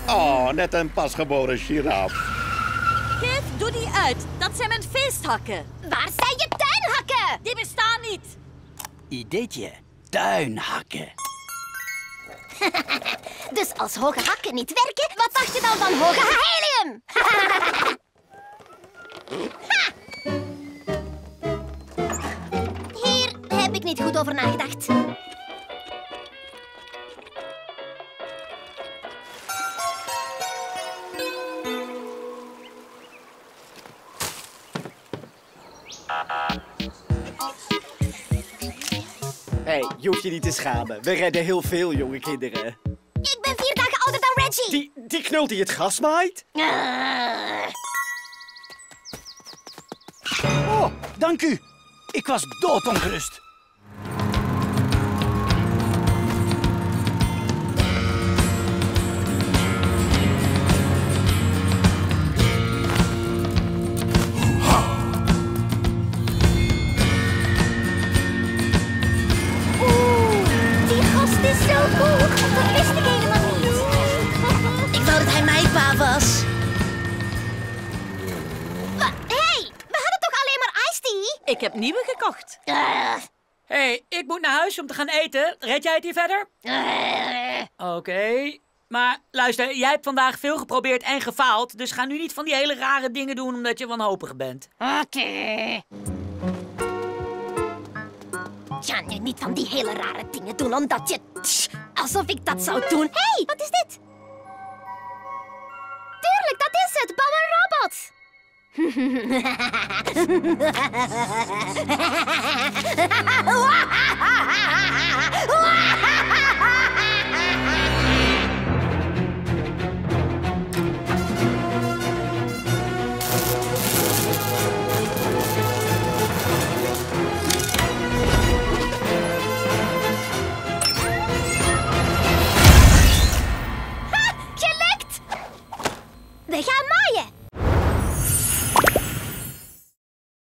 Oh, net een pasgeboren giraf. Geef, doe die uit. Dat zijn mijn feesthakken. Waar zijn je tuinhakken? Die bestaan niet. Ideetje. Tuinhakken. Dus als hoge hakken niet werken, wat dacht je dan van hoge helium? Hier heb ik niet goed over nagedacht. Hé, je hoeft je niet te schamen. We redden heel veel jonge kinderen. Ik ben 4 dagen ouder dan Reggie. Die knult die het gas maait? Oh, dank u. Ik was doodongerust. Die gast is zo cool. Dat wist ik helemaal niet. Ik wou dat hij mijn pa was. Hey, we hadden toch alleen maar iced tea? Ik heb nieuwe gekocht. Hé, ik moet naar huis om te gaan eten. Red jij het hier verder? Oké. Maar luister, jij hebt vandaag veel geprobeerd en gefaald. Dus ga nu niet van die hele rare dingen doen omdat je wanhopig bent. Oké. Ga nu niet van die hele rare dingen doen, omdat je... Alsof ik dat zou doen. Hé, wat is dit? Tuurlijk, dat is het. Bouw een robot. Gelukt! We gaan maaien.